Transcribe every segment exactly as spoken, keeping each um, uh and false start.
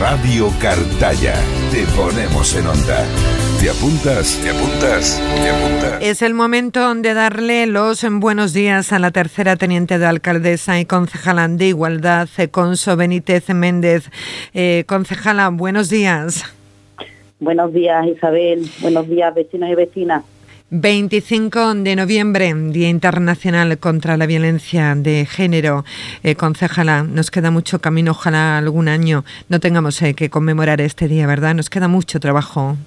Radio Cartaya. Te ponemos en onda. ¿Te apuntas? ¿Te apuntas? ¿Te apuntas? Es el momento de darle los buenos días a la tercera teniente de alcaldesa y concejala de Igualdad, Conso Benítez Méndez. Eh, concejala, buenos días. Buenos días, Isabel. Buenos días, vecinos y vecinas. veinticinco de noviembre, Día Internacional contra la Violencia de Género. Eh, concejala, nos queda mucho camino, ojalá algún año no tengamos eh, que conmemorar este día, ¿verdad? Nos queda mucho trabajo.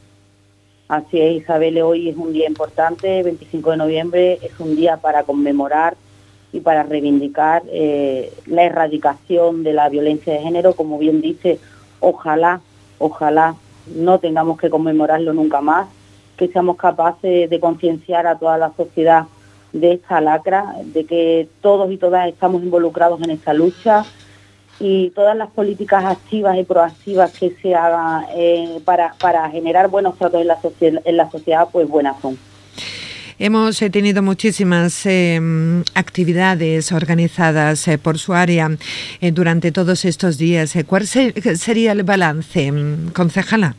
Así es, Isabel, hoy es un día importante, veinticinco de noviembre, es un día para conmemorar y para reivindicar eh, la erradicación de la violencia de género. Como bien dice, ojalá, ojalá no tengamos que conmemorarlo nunca más, que seamos capaces de concienciar a toda la sociedad de esta lacra, de que todos y todas estamos involucrados en esta lucha, y todas las políticas activas y proactivas que se hagan eh, para, para generar buenos tratos en la, socie- en la sociedad, pues buenas son. Hemos eh, tenido muchísimas eh, actividades organizadas eh, por su área eh, durante todos estos días. Eh, ¿Cuál se- sería el balance, concejala?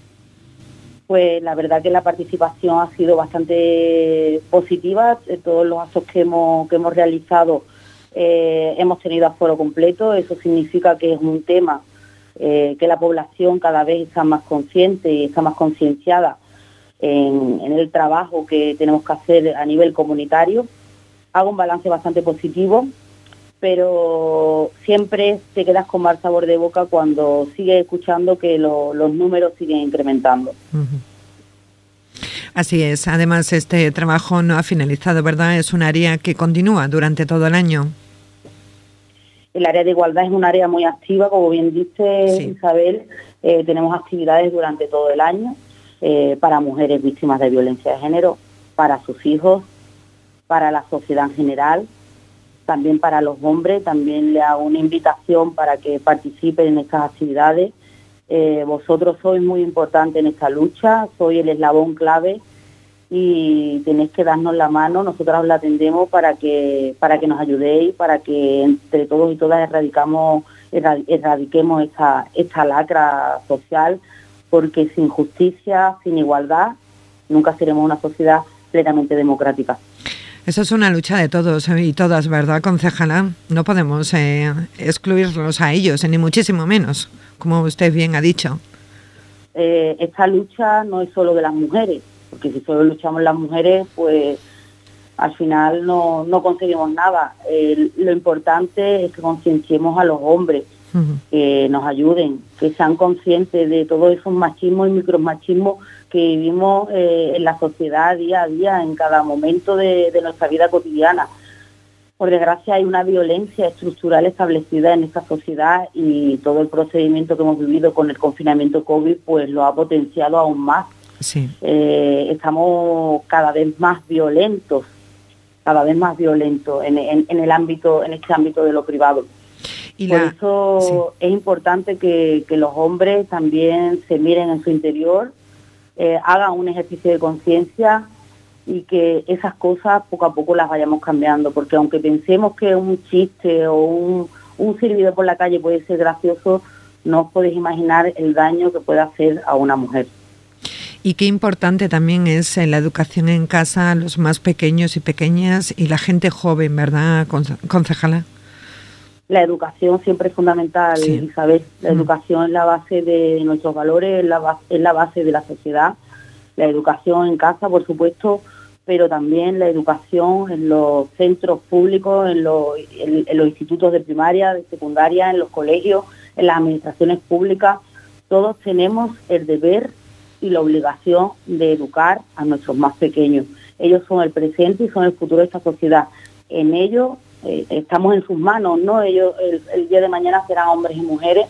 Pues la verdad que la participación ha sido bastante positiva. Eh, todos los actos que hemos, que hemos realizado eh, hemos tenido aforo completo. Eso significa que es un tema eh, que la población cada vez está más consciente y está más concienciada en, en el trabajo que tenemos que hacer a nivel comunitario. Hago un balance bastante positivo, pero siempre te quedas con mal sabor de boca cuando sigues escuchando que lo, los números siguen incrementando. Uh-huh. Así es. Además, este trabajo no ha finalizado, ¿verdad? Es un área que continúa durante todo el año. El área de igualdad es un área muy activa, como bien dice sí. Isabel. Eh, tenemos actividades durante todo el año eh, para mujeres víctimas de violencia de género, para sus hijos, para la sociedad en general, también para los hombres. También le hago una invitación para que participen en estas actividades. Eh, vosotros sois muy importantes en esta lucha, sois el eslabón clave y tenéis que darnos la mano. Nosotras os la tendemos para que para que nos ayudéis, para que entre todos y todas erradicamos, erradiquemos esta, esta lacra social, porque sin justicia, sin igualdad, nunca seremos una sociedad plenamente democrática. Eso es una lucha de todos y todas, ¿verdad, concejala? No podemos eh, excluirlos a ellos, ni muchísimo menos, como usted bien ha dicho. Eh, esta lucha no es solo de las mujeres, porque si solo luchamos las mujeres, pues al final no, no conseguimos nada. Eh, lo importante es que concienciemos a los hombres, uh-huh. que nos ayuden, que sean conscientes de todos esos machismos y micromachismos que vivimos eh, en la sociedad día a día, en cada momento de, de nuestra vida cotidiana. Por desgracia hay una violencia estructural establecida en esta sociedad y todo el procedimiento que hemos vivido con el confinamiento COVID pues lo ha potenciado aún más. Sí. Eh, estamos cada vez más violentos, cada vez más violentos en, en, en el ámbito, en este ámbito de lo privado. Y Por la... eso sí. es importante que, que los hombres también se miren en su interior, eh, hagan un ejercicio de conciencia y que esas cosas poco a poco las vayamos cambiando, porque aunque pensemos que un chiste o un, un silbido por la calle puede ser gracioso, no os podéis imaginar el daño que puede hacer a una mujer. Y qué importante también es la educación en casa, los más pequeños y pequeñas y la gente joven, ¿verdad, concejala? La educación siempre es fundamental, sí. Isabel. La mm. educación es la base de nuestros valores, es la base, es la base de la sociedad. La educación en casa, por supuesto, pero también la educación en los centros públicos, en los, en, en los institutos de primaria, de secundaria, en los colegios, en las administraciones públicas. Todos tenemos el deber y la obligación de educar a nuestros más pequeños. Ellos son el presente y son el futuro de esta sociedad. En ellos eh, estamos en sus manos, ¿no? Ellos el, el día de mañana serán hombres y mujeres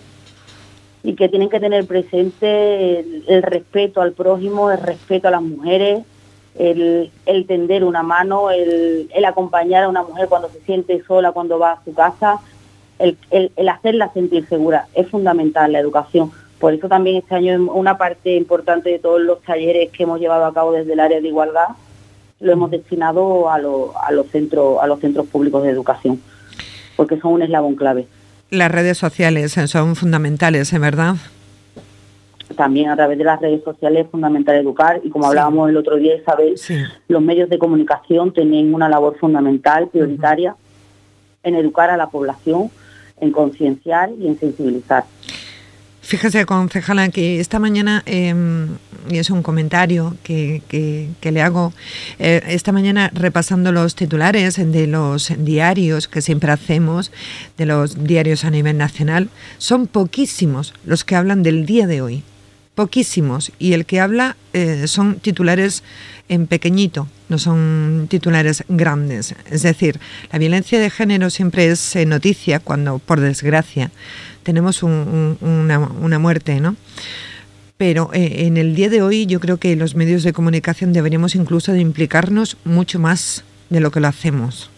y que tienen que tener presente el, el respeto al prójimo, el respeto a las mujeres, el, el tender una mano, el, el acompañar a una mujer cuando se siente sola, cuando va a su casa, el, el, el hacerla sentir segura. Es fundamental la educación. Por eso también este año una parte importante de todos los talleres que hemos llevado a cabo desde el área de igualdad lo hemos destinado a, lo, a, los centros, a los centros públicos de educación, porque son un eslabón clave. Las redes sociales son fundamentales, ¿eh? ¿Verdad? También a través de las redes sociales es fundamental educar y como sí. hablábamos el otro día, Isabel, sí. los medios de comunicación tienen una labor fundamental, prioritaria, uh-huh. en educar a la población, en concienciar y en sensibilizar. Fíjese, concejala, que esta mañana, eh, y es un comentario que, que, que le hago, eh, esta mañana repasando los titulares de los diarios que siempre hacemos, de los diarios a nivel nacional, son poquísimos los que hablan del día de hoy. Poquísimos, y el que habla eh, son titulares en pequeñito, no son titulares grandes. Es decir, la violencia de género siempre es eh, noticia cuando, por desgracia, tenemos un, un, una, una muerte, ¿no? Pero eh, en el día de hoy yo creo que los medios de comunicación deberíamos incluso de implicarnos mucho más de lo que lo hacemos.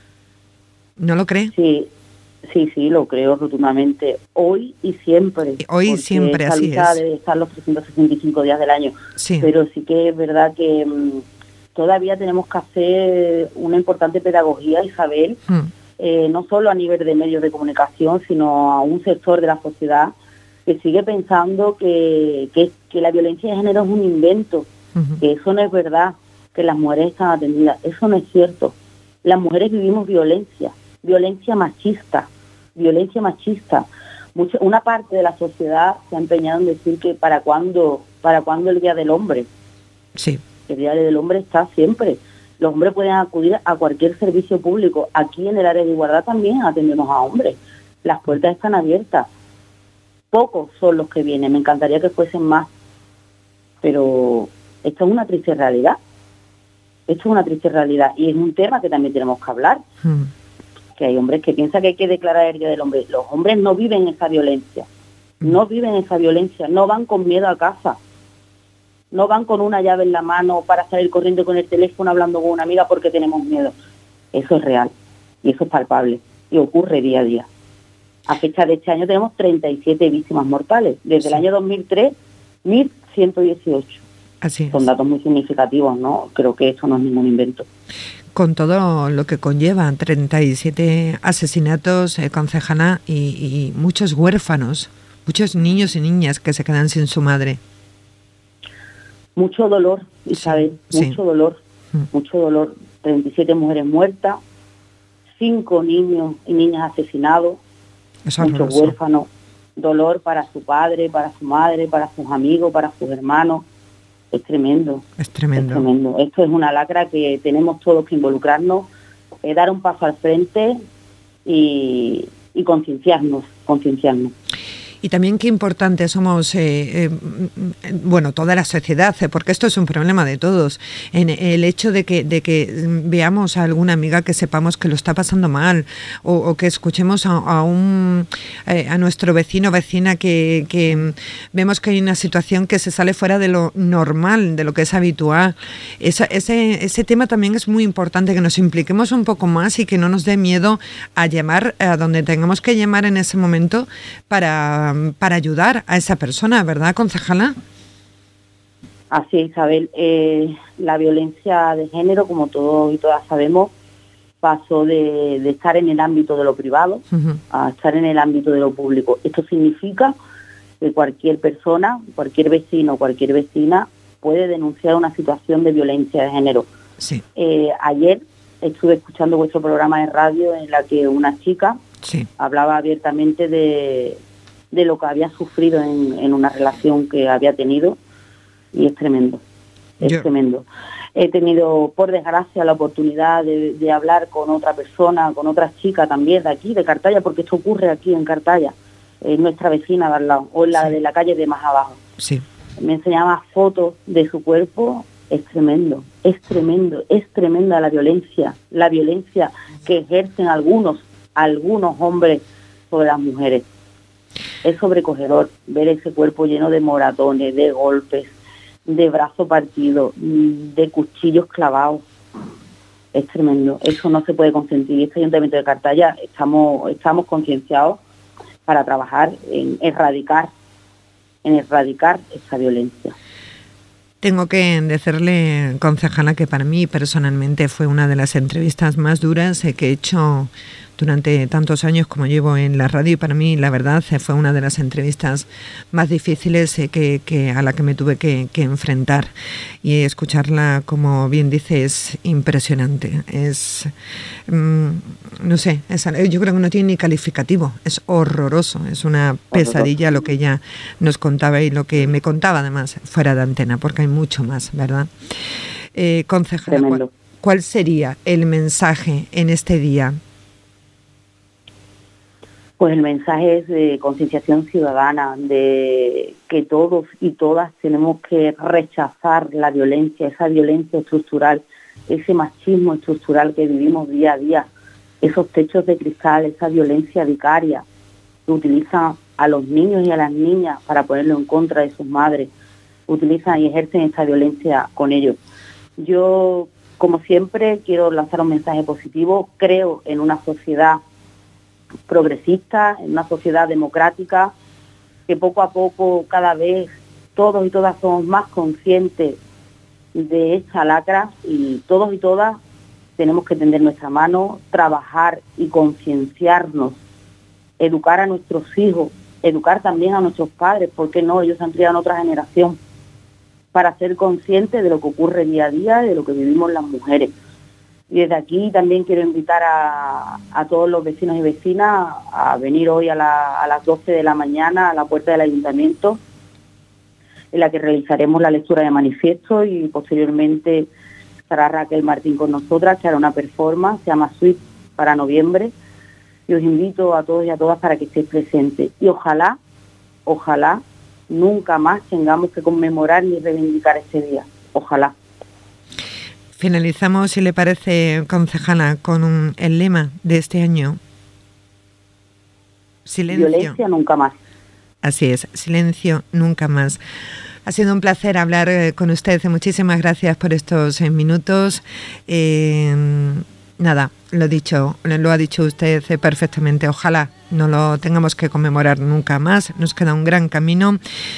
¿No lo cree? Sí. Sí, sí, lo creo rotundamente. Hoy y siempre. Hoy y siempre, así es. Esta lucha debe estar los trescientos sesenta y cinco días del año. Sí. Pero sí que es verdad que mmm, todavía tenemos que hacer una importante pedagogía, Isabel, mm. eh, no solo a nivel de medios de comunicación, sino a un sector de la sociedad que sigue pensando que, que, que la violencia de género es un invento, uh-huh. que eso no es verdad, que las mujeres están atendidas. Eso no es cierto. Las mujeres vivimos violencia. Violencia machista, violencia machista. Mucho, una parte de la sociedad se ha empeñado en decir que para cuándo, para cuándo el Día del Hombre. Sí. El Día del Hombre está siempre. Los hombres pueden acudir a cualquier servicio público. Aquí en el área de igualdad también atendemos a hombres. Las puertas están abiertas. Pocos son los que vienen. Me encantaría que fuesen más. Pero esto es una triste realidad. Esto es una triste realidad. Y es un tema que también tenemos que hablar. Mm. Que hay hombres que piensan que hay que declarar el Día del Hombre. Los hombres no viven esa violencia, no viven esa violencia, no van con miedo a casa, no van con una llave en la mano para salir corriendo con el teléfono hablando con una amiga porque tenemos miedo. Eso es real y eso es palpable y ocurre día a día. A fecha de este año tenemos treinta y siete víctimas mortales, desde sí. el año dos mil tres, mil ciento dieciocho. Así es. Son datos muy significativos, ¿no? Creo que esto no es ningún invento. Con todo lo que conlleva, treinta y siete asesinatos, eh, concejala, y, y muchos huérfanos, muchos niños y niñas que se quedan sin su madre. Mucho dolor, Isabel, sí, mucho sí. dolor, mm. mucho dolor. treinta y siete mujeres muertas, cinco niños y niñas asesinados, muchos huérfanos, dolor para su padre, para su madre, para sus amigos, para sus hermanos. Es tremendo. Es tremendo. Es tremendo. Esto es una lacra que tenemos todos que involucrarnos, eh, dar un paso al frente y, y concienciarnos, concienciarnos. Y también qué importante somos, eh, eh, bueno, toda la sociedad, eh, porque esto es un problema de todos, en el hecho de que, de que veamos a alguna amiga que sepamos que lo está pasando mal, o, o que escuchemos a, a un eh, a nuestro vecino o vecina que, que vemos que hay una situación que se sale fuera de lo normal, de lo que es habitual. Esa, ese, ese tema también es muy importante, que nos impliquemos un poco más y que no nos dé miedo a llamar a donde tengamos que llamar en ese momento para para ayudar a esa persona, ¿verdad, concejala? Así es, Isabel. Eh, la violencia de género, como todos y todas sabemos, pasó de, de estar en el ámbito de lo privado uh-huh. a estar en el ámbito de lo público. Esto significa que cualquier persona, cualquier vecino, cualquier vecina puede denunciar una situación de violencia de género. Sí. Eh, ayer estuve escuchando vuestro programa de radio en la que una chica sí. hablaba abiertamente de... de lo que había sufrido en, en una relación que había tenido, y es tremendo, es Yo. tremendo. He tenido, por desgracia, la oportunidad de, de hablar con otra persona, con otra chica también de aquí, de Cartaya, porque esto ocurre aquí en Cartaya, es nuestra vecina de al lado, o en la sí. de la calle de más abajo. Sí. Me enseñaba fotos de su cuerpo, es tremendo, es tremendo, es tremenda la violencia, la violencia que ejercen algunos, algunos hombres sobre las mujeres. Es sobrecogedor ver ese cuerpo lleno de moratones, de golpes, de brazo partido, de cuchillos clavados. Es tremendo. Eso no se puede consentir. Y este Ayuntamiento de Cartaya estamos, estamos concienciados para trabajar en erradicar, en erradicar esa violencia. Tengo que decirle, concejala, que para mí personalmente fue una de las entrevistas más duras que he hecho durante tantos años como llevo en la radio y para mí, la verdad, fue una de las entrevistas más difíciles eh, que, que a la que me tuve que, que enfrentar. Y escucharla, como bien dice, es impresionante. Es, mmm, no sé, es, yo creo que no tiene ni calificativo. Es horroroso, es una pesadilla lo que ella nos contaba y lo que me contaba además fuera de antena, porque hay mucho más, ¿verdad? Eh, concejala, ¿cuál, ¿cuál sería el mensaje en este día? Pues el mensaje es de concienciación ciudadana, de que todos y todas tenemos que rechazar la violencia, esa violencia estructural, ese machismo estructural que vivimos día a día, esos techos de cristal, esa violencia vicaria que utilizan a los niños y a las niñas para ponerlo en contra de sus madres, utilizan y ejercen esta violencia con ellos. Yo, como siempre, quiero lanzar un mensaje positivo. Creo en una sociedad progresista, en una sociedad democrática, que poco a poco, cada vez, todos y todas somos más conscientes de esta lacra y todos y todas tenemos que tender nuestra mano, trabajar y concienciarnos, educar a nuestros hijos, educar también a nuestros padres, ¿por qué no? Ellos han criado en otra generación, para ser conscientes de lo que ocurre día a día y de lo que vivimos las mujeres. Y desde aquí también quiero invitar a, a todos los vecinos y vecinas a venir hoy a, la, a las doce de la mañana a la puerta del ayuntamiento, en la que realizaremos la lectura de manifiesto y posteriormente estará Raquel Martín con nosotras, que hará una performance, se llama Suite para noviembre, y os invito a todos y a todas para que estéis presentes. Y ojalá, ojalá, nunca más tengamos que conmemorar ni reivindicar este día. Ojalá. Finalizamos, si le parece, concejala, con un, el lema de este año. Silencio. Violencia nunca más. Así es, silencio nunca más. Ha sido un placer hablar eh, con usted. Muchísimas gracias por estos eh, minutos. Eh, nada, lo dicho, lo ha dicho usted eh, perfectamente. Ojalá no lo tengamos que conmemorar nunca más. Nos queda un gran camino.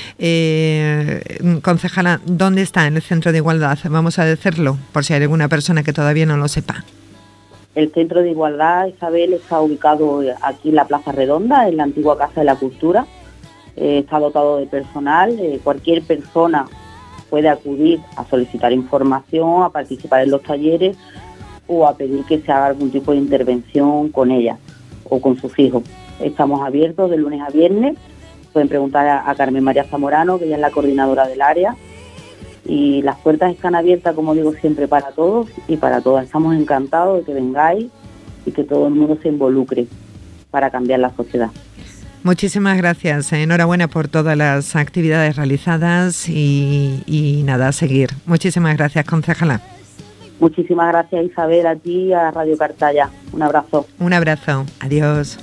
Eh, concejala, ¿dónde está el Centro de Igualdad? Vamos a decirlo, por si hay alguna persona que todavía no lo sepa. El Centro de Igualdad, Isabel, está ubicado aquí en la Plaza Redonda, en la antigua Casa de la Cultura. Eh, está dotado de personal. Eh, cualquier persona puede acudir a solicitar información, a participar en los talleres o a pedir que se haga algún tipo de intervención con ella o con sus hijos. Estamos abiertos de lunes a viernes. Pueden preguntar a, a Carmen María Zamorano, que ella es la coordinadora del área. Y las puertas están abiertas, como digo siempre, para todos y para todas. Estamos encantados de que vengáis y que todo el mundo se involucre para cambiar la sociedad. Muchísimas gracias. Enhorabuena por todas las actividades realizadas y, y nada, a seguir. Muchísimas gracias, concejala. Muchísimas gracias, Isabel, a ti y a Radio Cartaya. Un abrazo. Un abrazo. Adiós.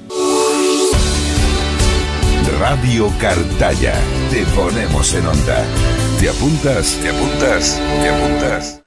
Radio Cartaya. Te ponemos en onda. ¿Te apuntas? ¿Te apuntas? ¿Te apuntas?